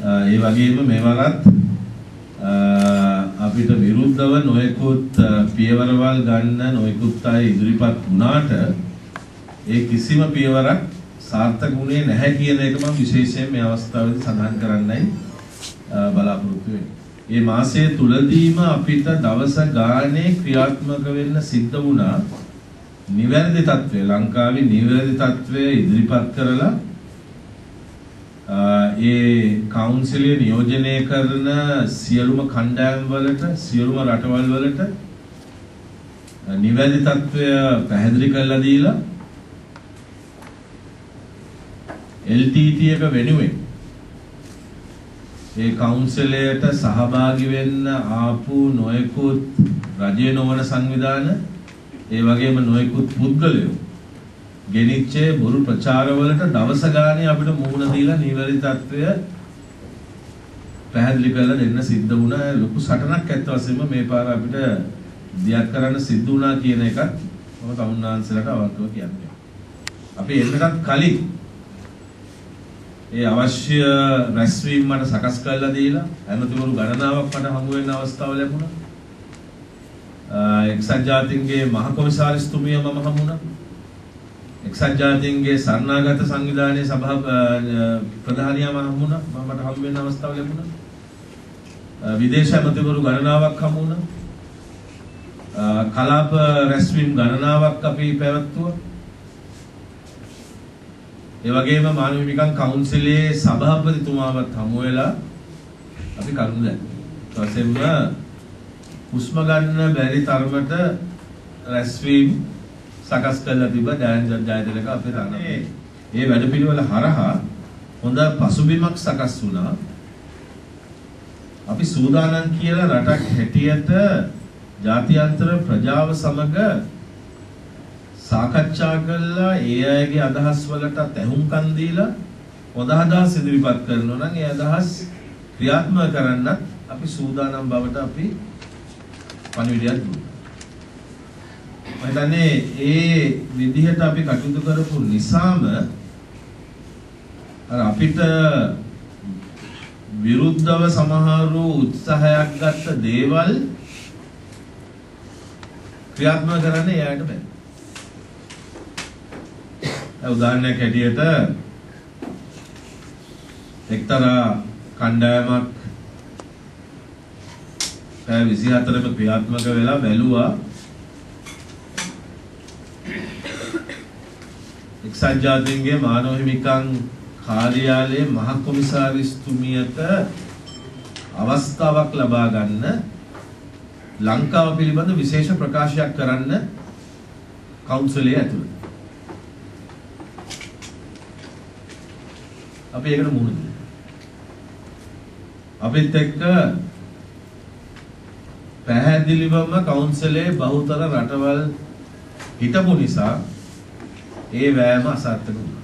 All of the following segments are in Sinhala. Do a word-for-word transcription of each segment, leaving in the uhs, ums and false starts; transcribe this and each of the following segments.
ඒ වගේම මේවලත් අපිට විරුද්ධව නොයෙකුත් පියවරවල් ගන්න නොයෙකුත් අය ඉදිරිපත් වුණාට ඒ කිසිම පියවරක් සාර්ථක වුණේ නැහැ කියන එක මම විශේෂයෙන් මේ අවස්ථාවේදී සඳහන් කරන්නයි බලාපොරොත්තු වෙන්නේ. මේ මාසයේ තුලදීම අපිට දවස ගානේ ක්‍රියාත්මක වෙන්න සිද්ධ වුණා නිවැරදි තත්ත්වය ලංකාවේ නිවැරදි තත්ත්වය ඉදිරිපත් කරලා ඒ කවුන්සිලය නියෝජනය කරන සියලුම කණ්ඩායම් වලට සියලුම රටවල් වලට නිවැරදි තත්ත්වය පැහැදිලි කරලා දීලා L T T එක වෙනුවෙන් ඒ කවුන්සිලයට සහභාගී වෙන්න ආපු නොයෙකුත් රජයේ නොවන සංවිධාන ඒ වගේම නොයෙකුත් පුද්ගලයෝ ගෙනිච්චේ බොරු ප්‍රචාරවලට දවස ගානේ අපිට මුහුණ දීලා නිවැරදි තත්ත්වය පැහැදිලි කරලා දෙන්න සිද්ධ වුණා. ලොකු සටනක් ඇත්ත වශයෙන්ම මේ පාර අපිට දියත් කරන්න සිද්ධ වුණා කියන එකත් මම තමුන්නාන්සලට අවංකව කියන්නේ. අපි එන්නටත් කලින් ඒ අවශ්‍ය රැස්වීම් මට සකස් කරලා දීලා ඇමතිවරු ගණනාවක් මට හමු වෙන්න අවස්ථාව ලැබුණා. එක්සත් ජාතීන්ගේ මහ කොමසාරිස්තුමිය මම හමුණා. එක්සත් ජාතීන්ගේ සරණාගත සංවිධානයේ සභා ප්‍රධානියා මම හමුණා. මට හමු වෙන්න අවස්ථාව ලැබුණා. විදේශ ඇමතිවරු ගණනාවක් හමු වුණා. කලාප රැස්වීම් ගණනාවක් අපි පැවැත්තුවා. ඒ වගේම මානව හිමිකම් කවුන්සිලයේ සභාපතිතුමාවත් හමු වෙලා අපි කරුණු දැක්කා. ඊටසෙම හුස්ම ගන්න බැරි තරමට රැස්වීම් සකස් කරලා තිබ්බ ජයන් ජයතිලක අපේ රටේ. මේ වැඩපිළිවෙල හරහා හොඳ පසුබිමක් සකස් වුණා. අපි සූදානම් කියලා රටක් හැටියට ජාත්‍යන්තර ප්‍රජාව සමග සාකච්ඡා කළා ඒ අයගේ අදහස් වලට ඇහුම්කන් දීලා හොඳ අදහස් ඉදිරිපත් කරනවා නම් ඒ අදහස් ක්‍රියාත්මක කරන්නත් අපි සූදානම් බවට අපි පණිවිඩයක් දුන්නා. මම හිතන්නේ ඒ විදිහට අපි කටයුතු කරපු නිසාම අර අපිට විරුද්ධව සමහරු උත්සාහයක් ගත්ත දේවල් ක්‍රියාත්මක කරන්න එයාට බැහැ. උදාහරණයක් හැටියට එක්තරා කණ්ඩායමක් පැය විසිහතරක ක්‍රියාත්මක වෙලා බැලුවා එක්සත් ජාතීන්ගේ මානව හිමිකම් කාර්යාලයේ මහ කොමසාරිස්තුමියට අවස්ථාවක් ලබා ගන්න ලංකාව පිළිබඳ විශේෂ ප්‍රකාශයක් කරන්න කවුන්සිලය ඇතුළත. අපි ඒකට මුහුණ දෙන්න. අපිත් එක්ක පැහැදිලිවම කවුන්සිලයේ බහුතර රටවල් හිටපු නිසා ඒ වෑයම අසාර්ථක වුණා.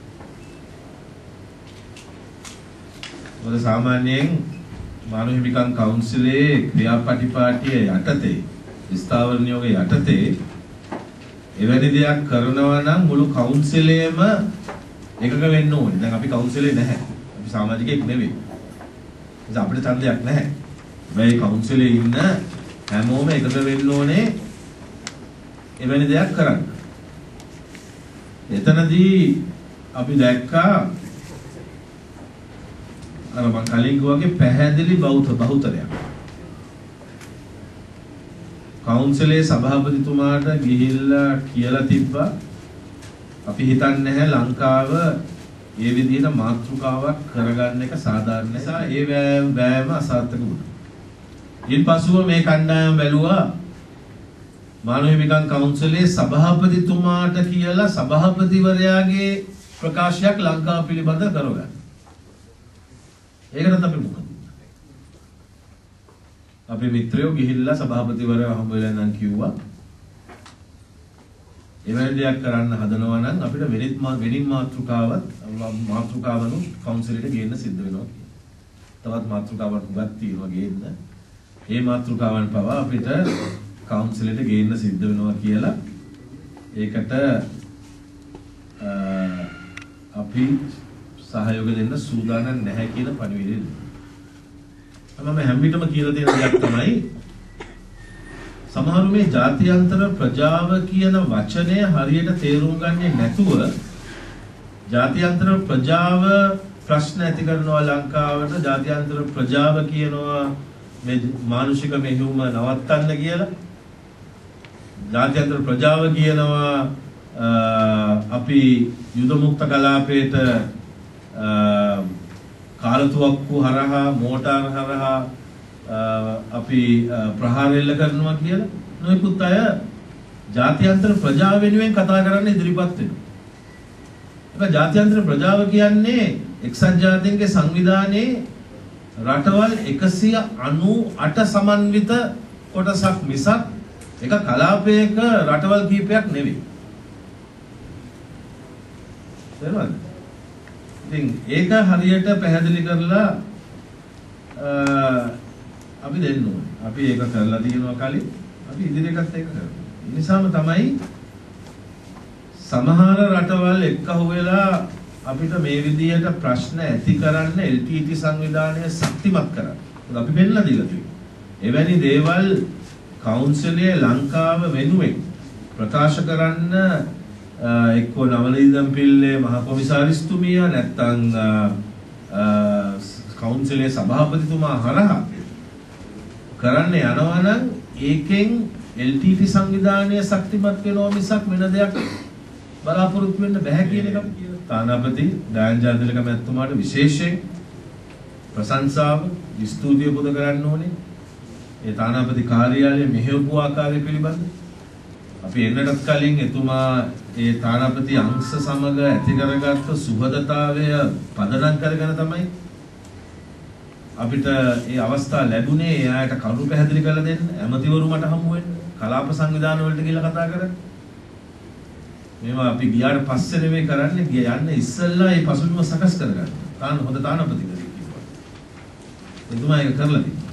මොකද සාමාන්‍යයෙන් මානව හිමිකම් කවුන්සිලයේ ක්‍රියාපටිපාටිය යටතේ ස්ථාවර නියෝග යටතේ එවැනි දෙයක් කරනවා නම් මුළු කවුන්සිලයේම එකක වෙන්න ඕනේ. දැන් අපි කවුන්සිලේ නැහැ. අපි සමාජිකයෙක් නෙවෙයි. ඒක අපිට ඡන්දයක් නැහැ. මේ කවුන්සිලේ ඉන්න හැමෝම එකක වෙන්න ඕනේ එවැනි දෙයක් කරන්න. එතනදී අපි දැක්කා අර මම කලින් කිව්වාගේ පැහැදිලි බෞද්ධ බහුතරයක්. කවුන්සිලේ සභාපතිතුමාට ගිහිල්ලා කියලා තිබ්බා අපි හිතන්නේ නැහැ ලංකාව මේ විදිහට මාතෘකාවක් කරගන්න එක සාධාරණ නිසා ඒ වෑයම අසාර්ථක වුණා. ඊපසුව මේ කණ්ඩායම බැලුවා මානව හිමිකම් කවුන්සිලේ සභාපතිතුමාට කියලා සභාපතිවරයාගේ ප්‍රකාශයක් ලංකාව පිළිබඳ කරගන්න. ඒකටත් අපි මොකද? අපේ මිත්‍රයෝ ගිහිල්ලා සභාපතිවරයා හම්බ වෙලා නම් කිව්වා එවැනි දෙයක් කරන්න හදනවා නම් අපිට වෙනිත් වෙනින් මාතෘකාවත් මාතෘකාවනු කවුන්සිලයට ගේන්න සිද්ධ වෙනවා කියලා. තවත් මාතෘකාවක් උගත් තියෙනවා ගේන්න. මේ මාතෘකාවන් පවා අපිට කවුන්සිලයට ගේන්න සිද්ධ වෙනවා කියලා ඒකට අපි සහයෝගය දෙන්න සූදානම් නැහැ කියන පණිවිඩය දුන්නා. මම හැම විටම කියලා තියෙන දෙයක් තමයි සමහරු මේ ජාත්‍යන්තර ප්‍රජාව කියන වචනය හරියට තේරුම් ගන්නේ නැතුව ජාත්‍යන්තර ප්‍රජාව ප්‍රශ්න ඇති කරනවා ලංකාවට ජාත්‍යන්තර ප්‍රජාව කියනවා මේ මානුෂික මෙහෙයුම නවත්තන්න කියලා ජාත්‍යන්තර ප්‍රජාව කියනවා අපි යුද මුක්ත කලාපයට කාලතුවක්කු හරහා මෝටාර් හරහා අපි ප්‍රහාර එල්ල කරනවා කියලා නොයෙකුත් අය ජාත්‍යන්තර ප්‍රජාව වෙනුවෙන් කතා කරන්න ඉදිරිපත් වෙනවා. ඒක ජාත්‍යන්තර ප්‍රජාව කියන්නේ එක්සත් ජාතීන්ගේ සංවිධානයේ රටවල් එකසිය අනූ අට සමන්විත කොටසක් මිසක් එක කලාපයක රටවල් කීපයක් නෙවෙයි. තේරුණාද? ඉතින් ඒක හරියට පැහැදිලි කරලා අපි දෙන්න ඕනේ. අපි ඒක කරලා තියෙනවා කලින්. අපි ඉදිරියටත් ඒක කරමු. ඒ නිසාම තමයි සමහර රටවල් එක්කහුව වෙලා අපිට මේ විදිහට ප්‍රශ්න ඇති කරන්න එල් ටී ටී සංවිධානය ශක්තිමත් කරන්න. ඒක අපි වෙන්නලා දීලා තියෙනවා. එවැනි දේවල් කවුන්සිලයේ ලංකාව වෙනුවෙන් ප්‍රකාශ කරන්න එක්කෝ නවලීදම් පිල්ලේ මහ කොමිසාරිස්තුමිය නැත්නම් කවුන්සිලයේ සභාපතිතුමා හරහා කරන්න යනවා නම් ඒකෙන් එල් ටී ටී සංවිධානය ශක්තිමත් වෙනවා මිසක් වෙන දෙයක් බලාපොරොත්තු වෙන්න බෑ කියන එක තානාපති ඩයන් ජාතිලක මැතිතුමාට විශේෂයෙන් ප්‍රශංසාව ස්තුතිය පුද කරන්න ඕනේ. ඒ තානාපති කාර්යාලය මෙහෙවපු ආකාරය පිළිබඳ අපි එන්නටත් කලින් එතුමා ඒ තානාපති අංශ සමග ඇති කරගත්ත සුහදතාවය පදනම් කරගෙන තමයි අපිට මේ අවස්ථාව ලැබුණේ. එයාට කරුණු පැහැදිලි කරලා දෙන්න ඇමතිවරු මට හමු වෙන්න කලාප සංවිධාන වලට ගිහලා කතා කරන්න. මේවා අපි ගියාට පස්සේ නෙමෙයි කරන්නේ ගිය යන්න ඉස්සෙල්ලා මේ පසුබිම සකස් කරගන්න. තාන හොඳ තානාපති කෙනෙක් කිව්වා. එතුමා ඒක කරලා තියෙනවා.